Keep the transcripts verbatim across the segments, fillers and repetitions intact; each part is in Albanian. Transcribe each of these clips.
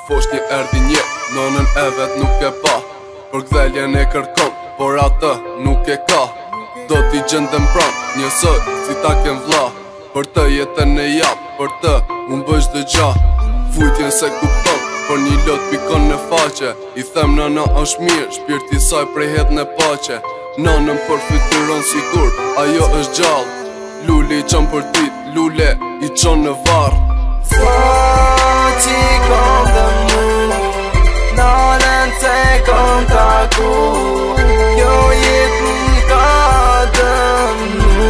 fosh një erdi një, nonën e vet nuk e pa. Për gdheljen e kërkon, por atë nuk e ka. Do t'i gjendem pran, njësoj si ta kem vlla. Për të jetën e jap, për të unë bësh dhe gja. Vujtjen se kupton, për një lot pikon në faqe. I them nëna është mirë, shpirti saj prehet në pache. Nënën përfituron sigur, ajo është gjallë. Lule i qon për dit, lule i qon në varë. S'ka qi kom dhe mu, nënën se kom taku. Kjo jetë m'ka dëmnu.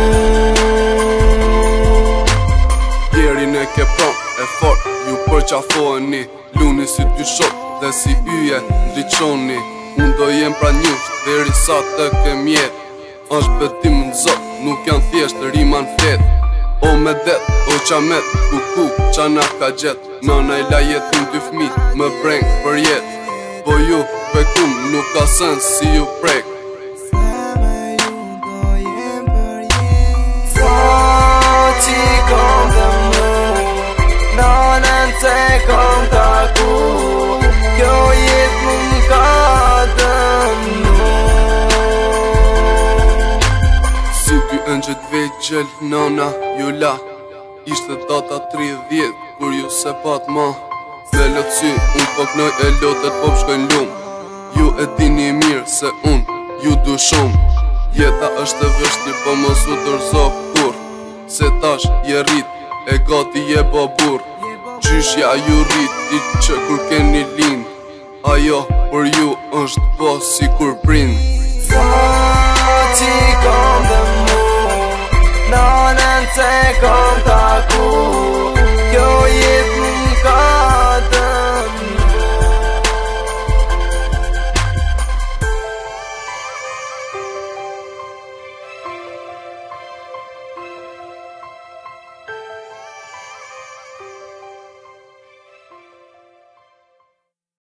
Djerin e ke pron, e fort, ju përqafojni. Luni si dy shok dhe si yje ndriqoni. Unë do jem pra njush, deri sa të kem jet. Është betim në zot, nuk janë thjesht rima në flet. O me det, o qamet, ku ku, qa na ka gjet. Nëna i la jetin dy fmi, më breng për jet. Po ju, pekum, nuk ka sens si ju prek. Se me ju do jem për jet. S'ka qi kom dhe mu, nënën se kom taku. Kjo jetë m'ka dëmnu. Si dy ëngjët vegjel, nona ju la. Ishte data tridhjet, kur ju se pat ma. Me lotësy, unë po knoj e lotët po pshkojnë lum. Ju e dini mirë se unë ju du shumë. Jeta është e vështir, po mos u dorëzo kur. Se tash je rrit, e gati je babur. Gjyshja ju rrit, ti që kur keni lind. Ajo për ju është po si kur prind. S'ka qi kom dhe mu, nënën se kom taku.